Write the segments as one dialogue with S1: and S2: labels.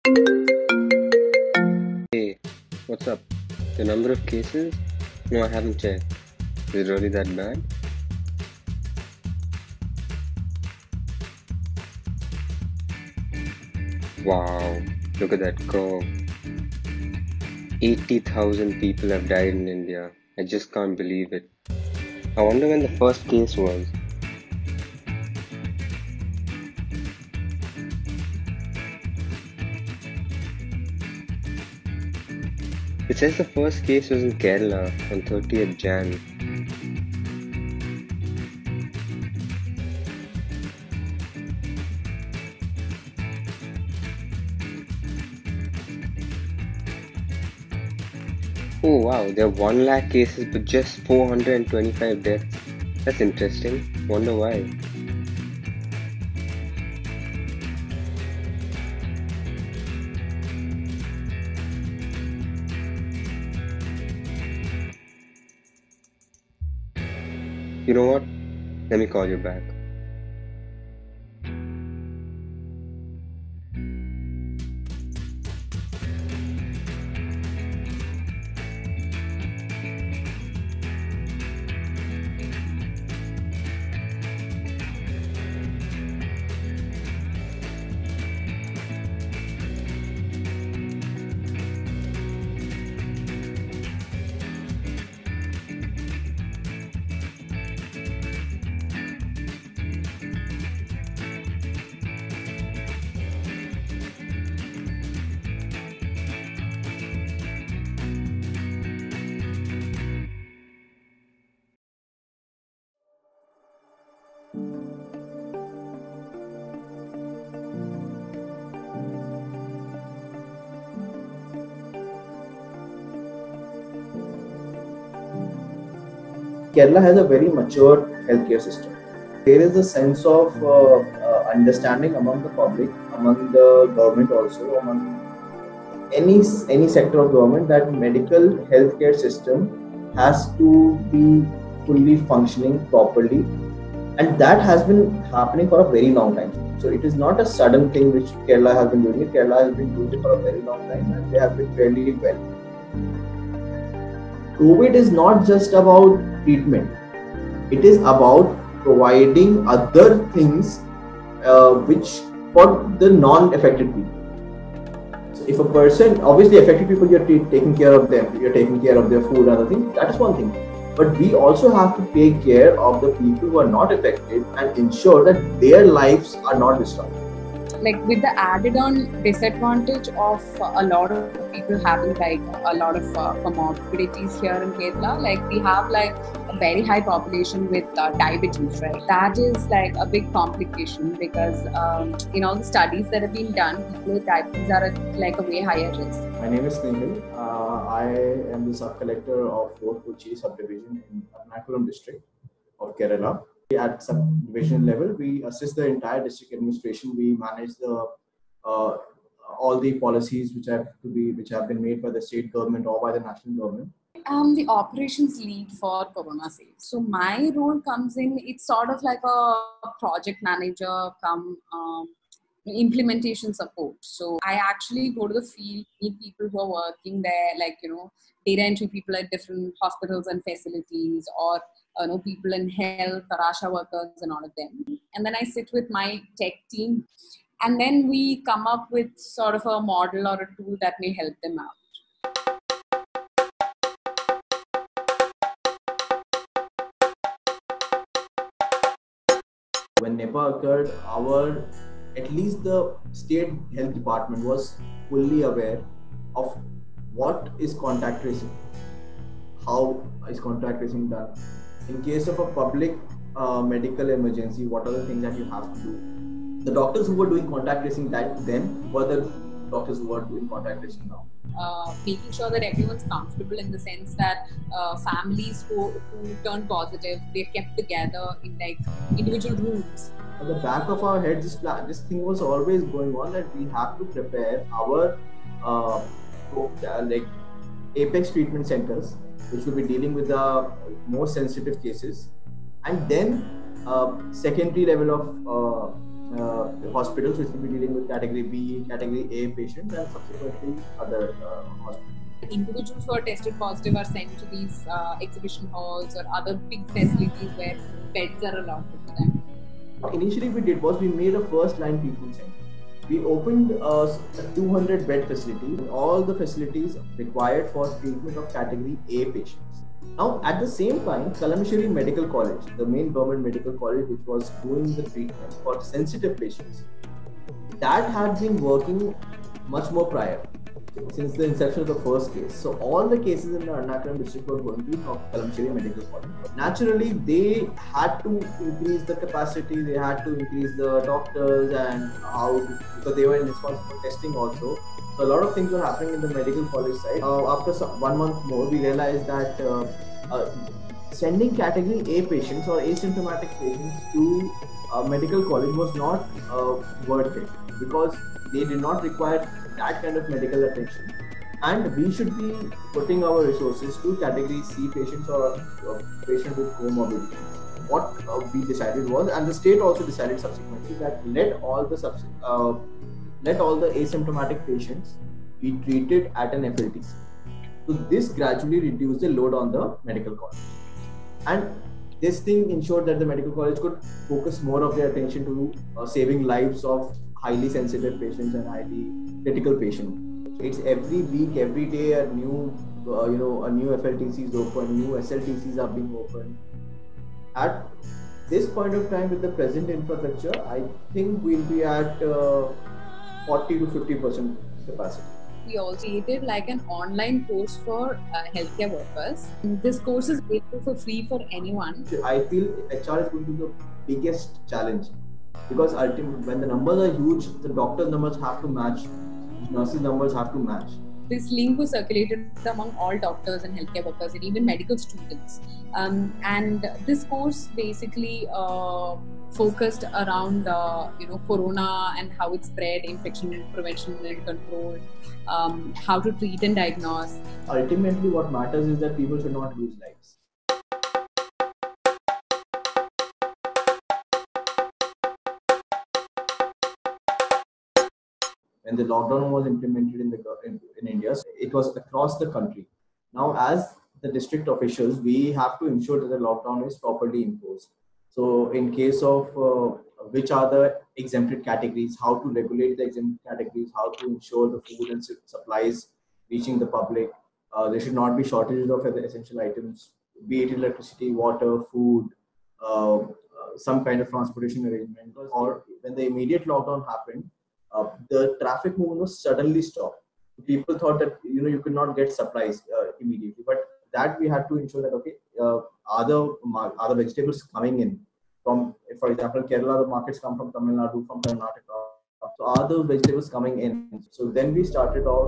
S1: Hey, what's up? The number of cases? No, I haven't checked. Is it really that bad? Wow, look at that curve. 80,000 people have died in India. I just can't believe it. I wonder when the first case was. It says the first case was in Kerala on 30th Jan. Oh wow, there are 1 lakh cases but just 425 deaths. That's interesting. Wonder why. You know what? Let me call you back.
S2: Kerala has a very mature healthcare system. There is a sense of understanding among the public, among the government also, among any sector of government that medical healthcare system has to be fully functioning properly, and that has been happening for a very long time. So it is not a sudden thing which Kerala has been doing it. Kerala has been doing it for a very long time, and they have been fairly well. COVID is not just about treatment, it is about providing other things which for the non-affected people. So if a person, obviously affected people, you're taking care of them, you're taking care of their food and other things, that is one thing. But we also have to take care of the people who are not affected and ensure that their lives are not disrupted.
S3: Like with the added on disadvantage of a lot of people having like a lot of comorbidities here in Kerala, like we have like a very high population with diabetes, right? That is like a big complication because in all the studies that have been done, people with diabetes are at like a way higher risk.
S2: My name is Snehal. I am the sub-collector of Fort Kochi subdivision in Ernakulam district of Kerala. At subdivision level, we assist the entire district administration. We manage the all the policies which have been made by the state government or by the national government.
S3: I'm the operations lead for Corona Safe. So my role comes in, it's sort of like a project manager come implementation support. So I actually go to the field, meet people who are working there, like, data entry people at different hospitals and facilities, or people in health, or ASHA workers and all of them. And then I sit with my tech team, and then we come up with sort of a model or a tool that may help them out.
S2: When Nipah occurred, at least the state health department was fully aware of what is contact tracing, how is contact tracing done. In case of a public medical emergency, what are the things that you have to do? The doctors who were doing contact tracing then were the doctors who are doing contact tracing now.
S3: Making sure that everyone's comfortable in the sense that families who turn positive, they're kept together in like individual rooms.
S2: At the back of our head, this thing was always going on that we have to prepare our like apex treatment centers, which will be dealing with the more sensitive cases, and then secondary level of hospitals which will be dealing with category B, category A patients, and subsequently other hospitals.
S3: Individuals who are tested positive are sent to these exhibition halls or other big facilities where beds are allotted to them.
S2: What initially we did was we made a first line treatment center. We opened a 200 bed facility, all the facilities required for treatment of category A patients. Now, at the same time, Kalamashiri Medical College, the main government medical college which was doing the treatment for sensitive patients, that had been working much more prior, since the inception of the first case. So all the cases in the Ernakulam district were going to be from Kalamashiri Medical College. Naturally, they had to increase the capacity, they had to increase the doctors and because they were responsible for testing also. So a lot of things were happening in the medical college side. After 1 month more, we realized that sending category A patients or asymptomatic patients to medical college was not worth it, because they did not require that kind of medical attention, and we should be putting our resources to category C patients or patients with comorbidity. What we decided was, and the state also decided subsequently, that let all the asymptomatic patients be treated at an FLT. So this gradually reduced the load on the medical college, and this thing ensured that the medical college could focus more of their attention to saving lives of highly sensitive patients and highly critical patients. It's every week, every day, a new FLTC is open, new SLTCs are being opened. At this point of time, with the present infrastructure, I think we'll be at 40 to 50% capacity.
S3: We also created like an online course for healthcare workers. This course is available for free for anyone.
S2: I feel HR is going to be the biggest challenge, because ultimately, when the numbers are huge, the doctors' numbers have to match, nurses' numbers have to match.
S3: This link was circulated among all doctors and healthcare workers and even medical students. And this course basically focused around corona and how it spread, infection prevention and control, how to treat and diagnose.
S2: Ultimately, what matters is that people should not lose lives. When the lockdown was implemented in India, it was across the country. Now, as the district officials, we have to ensure that the lockdown is properly imposed. So, in case of which are the exempted categories, how to regulate the exempted categories, how to ensure the food and supplies reaching the public. There should not be shortages of essential items, be it electricity, water, food, some kind of transportation arrangement. Or when the immediate lockdown happened, the traffic movement was suddenly stopped. People thought that you could not get supplies immediately, but that we had to ensure that are the vegetables coming in from, for example, Kerala, the markets come from Tamil Nadu, from Karnataka. So are those vegetables coming in? So then we started out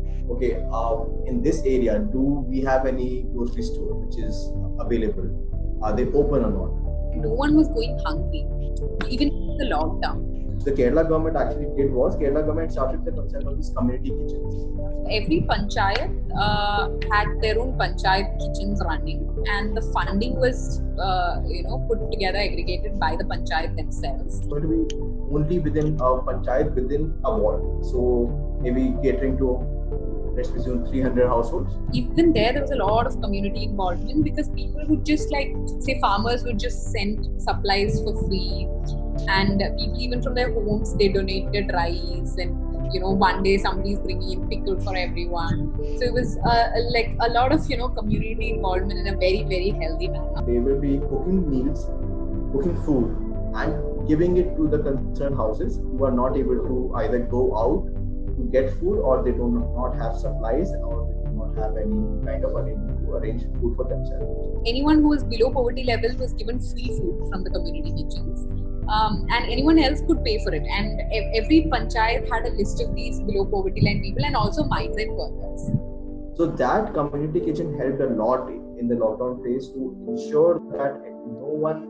S2: of in this area, do we have any grocery store which is available? Are they open or not?
S3: No one was going hungry, even in the lockdown.
S2: The Kerala government actually did was, Kerala government started the concept of these community kitchens.
S3: Every panchayat had their own panchayat kitchens running, and the funding was put together, aggregated by the panchayat themselves.
S2: It's going to be only within a panchayat, within a ward. So maybe catering to, let's presume, 300 households.
S3: Even there was a lot of community involvement, because people would just farmers would just send supplies for free, and people even from their homes, they donated rice, and one day somebody's bringing in pickle for everyone. So it was a lot of community involvement in a very, very healthy manner.
S2: They will be cooking meals, cooking food, and giving it to the concerned houses who are not able to either go out to get food, or they do not have supplies, or they do not have any kind of arrangement to arrange food for themselves.
S3: Anyone who was below poverty level was given free food from the community kitchens. And anyone else could pay for it. And every panchayat had a list of these below poverty line people, and also migrant workers.
S2: So that community kitchen helped a lot in the lockdown phase to ensure that no one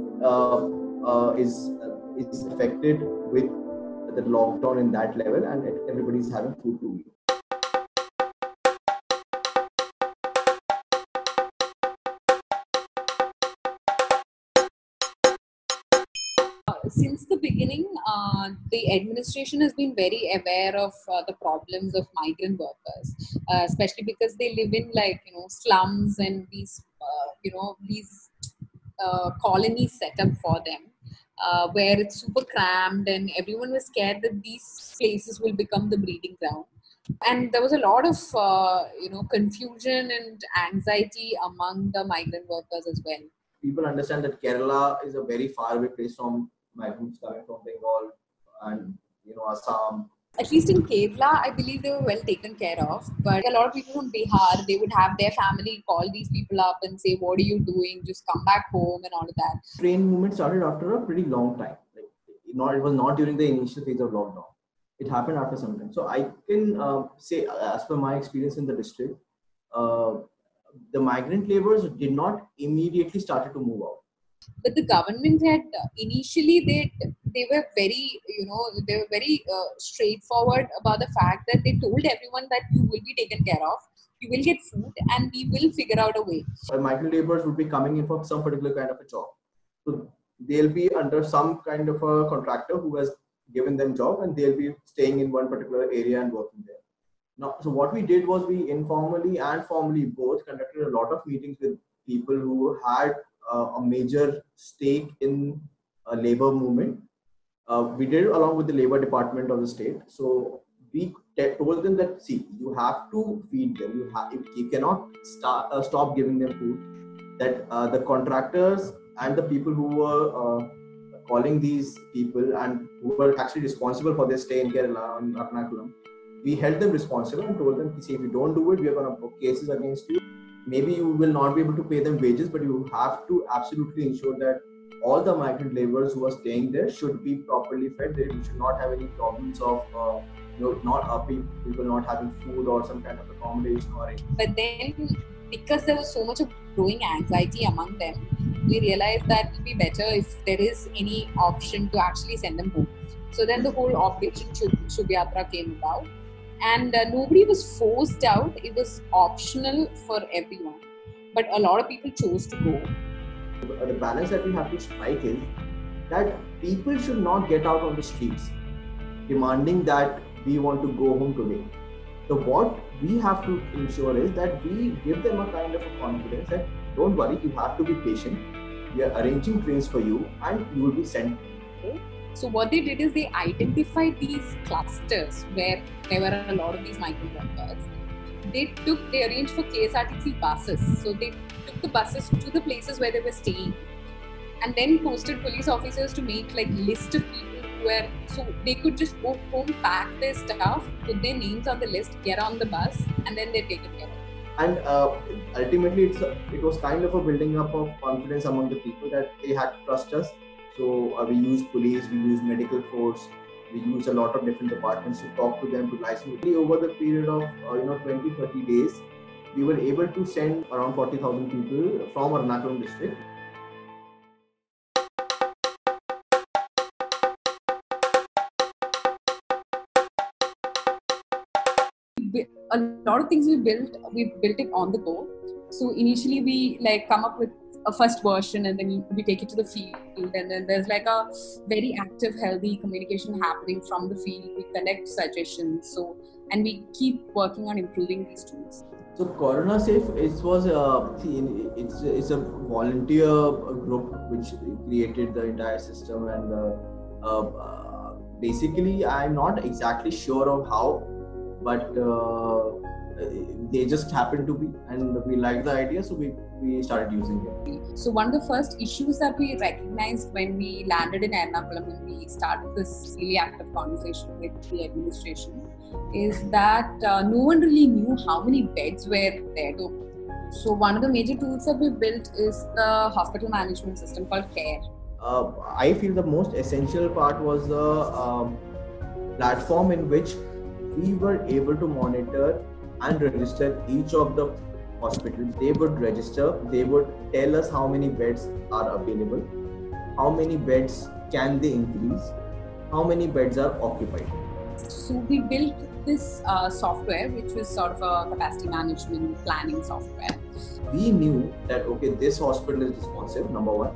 S2: is affected with the lockdown in that level, and everybody is having food to eat.
S3: since the beginning, the administration has been very aware of the problems of migrant workers, especially because they live in slums and these colonies set up for them, where it's super crammed and everyone was scared that these places will become the breeding ground. And there was a lot of confusion and anxiety among the migrant workers as well.
S2: People understand that Kerala is a very far away place from migrants coming from Bengal and Assam.
S3: At least in Kerala, I believe they were well taken care of. But a lot of people from Bihar, they would have their family call these people up and say, "What are you doing? Just come back home," and all of that.
S2: Train movement started after a pretty long time. It was not during the initial phase of lockdown. It happened after some time. So I can say, as per my experience in the district, the migrant laborers did not immediately started to move out.
S3: But the government had initially they were very straightforward about the fact that they told everyone that you will be taken care of, you will get food, and we will figure out a way.
S2: Migrant laborers would be coming in for some particular kind of a job, so they'll be under some kind of a contractor who has given them job, and they'll be staying in one particular area and working there. Now, so what we did was we informally and formally both conducted a lot of meetings with people who had a major stake in a labor movement. We did it along with the labor department of the state. So we told them that, see, you have to feed them. You cannot stop giving them food. That the contractors and the people who were calling these people and who were actually responsible for their stay in Kerala and Ernakulam, we held them responsible and told them, see, if you don't do it, we are going to book cases against you. Maybe you will not be able to pay them wages, but you have to absolutely ensure that all the migrant laborers who are staying there should be properly fed. They should not have any problems of people not having food or some kind of accommodation or anything.
S3: But then, because there was so much of growing anxiety among them, we realized that it would be better if there is any option to actually send them home. So then the whole Operation Shubh Yatra came about. And nobody was forced out. It was optional for everyone. But a lot of people chose to go.
S2: The balance that we have to strike is that people should not get out on the streets demanding that we want to go home today. So what we have to ensure is that we give them a kind of a confidence that don't worry, you have to be patient. We are arranging trains for you and you will be sent.
S3: So what they did is they identified these clusters where there were a lot of these migrant workers. They arranged for KSRTC buses. So they took the buses to the places where they were staying, and then posted police officers to make list of people so they could just go home, pack their stuff, put their names on the list, get on the bus, and then they're taken care of.
S2: And ultimately, it was kind of a building up of confidence among the people that they had to trust us. So we used police, we used medical force, we used a lot of different departments to talk to them, to license. Over the period of 20-30 days, we were able to send around 40,000 people from Ernakulam district.
S3: A lot of things we built it on the go. So initially we come up with a first version, and then we take it to the field, and then there's a very active, healthy communication happening from the field. We collect suggestions, and we keep working on improving these tools.
S2: So Corona Safe, it's a volunteer group which created the entire system, and basically I'm not exactly sure of how, but they just happened to be, and we liked the idea, so we started using it.
S3: So one of the first issues that we recognized when we landed in Ernakulam and we started this really active conversation with the administration is that no one really knew how many beds were there. So one of the major tools that we built is the hospital management system called CARE.
S2: I feel the most essential part was the platform in which we were able to monitor and register each of the hospitals. They would register, they would tell us how many beds are available, how many beds can they increase, how many beds are occupied.
S3: So we built this software, which was sort of a capacity management planning software.
S2: We knew that, okay, this hospital is responsive, number one.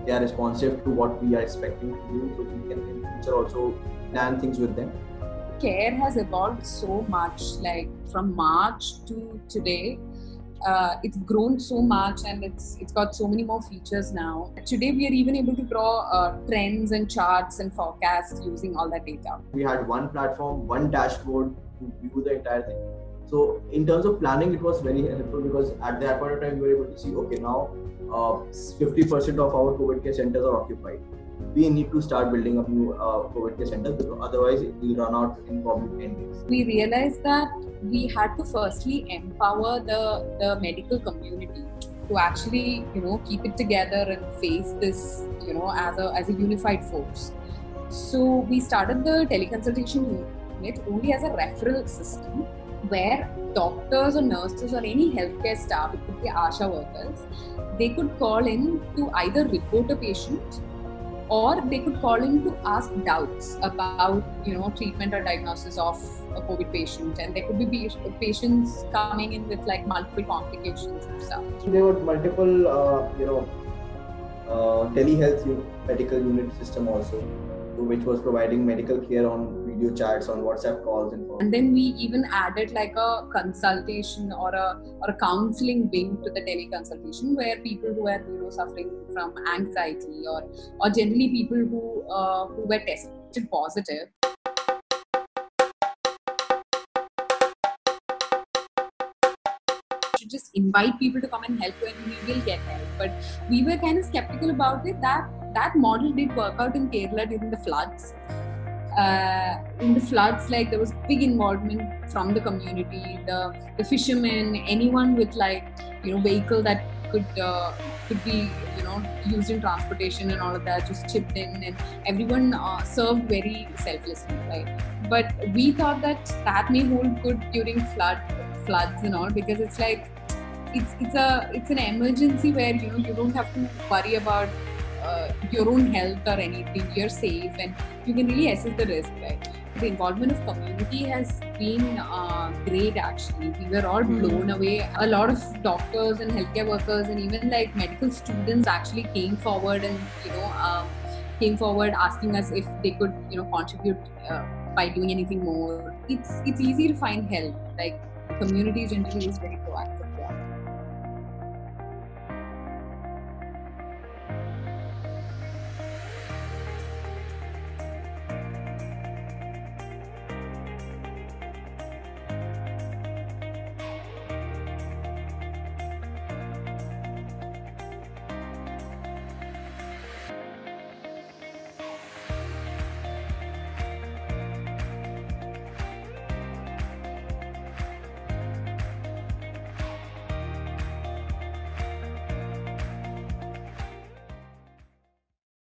S2: they are responsive to what we are expecting to do, so we can in future also plan things with them.
S3: Care has evolved so much, like from March to today. It's grown so much and it's got so many more features now. Today we are even able to draw trends and charts and forecasts using all that data.
S2: We had one platform, one dashboard to view the entire thing. So in terms of planning, it was very helpful because at that point of time, we were able to see, okay, now 50% of our COVID care centers are occupied. We need to start building up new COVID care centers because otherwise it will run out in probably 10 days.
S3: We realized that we had to firstly empower the medical community to actually, keep it together and face this, as a unified force. So we started the teleconsultation unit only as a referral system where doctors or nurses or any healthcare staff, it could be ASHA workers, they could call in to either report a patient or they could call in to ask doubts about, treatment or diagnosis of a COVID patient. And there could be patients coming in with like multiple complications and stuff.
S2: There were multiple, telehealth medical unit system also, which was providing medical care on video chats, on WhatsApp calls,
S3: and then we even added like a consultation or a counseling wing to the teleconsultation, where people who are suffering from anxiety or generally people who were tested positive. Should just invite people to come and help and we will get help. But we were kind of skeptical about it. That model did work out in Kerala during the floods. In the floods, like there was big involvement from the community, the fishermen, anyone with vehicle that could be used in transportation and all of that just chipped in, and everyone served very selflessly, right? But we thought that may hold good during floods and all, because it's like it's an emergency where you don't have to worry about your own health or anything. You're safe and you can really assess the risk, right? The involvement of community has been great actually. We were all blown away. A lot of doctors and healthcare workers and even like medical students actually came forward and asking us if they could contribute by doing anything more. It's easy to find help. Like community generally is very proactive.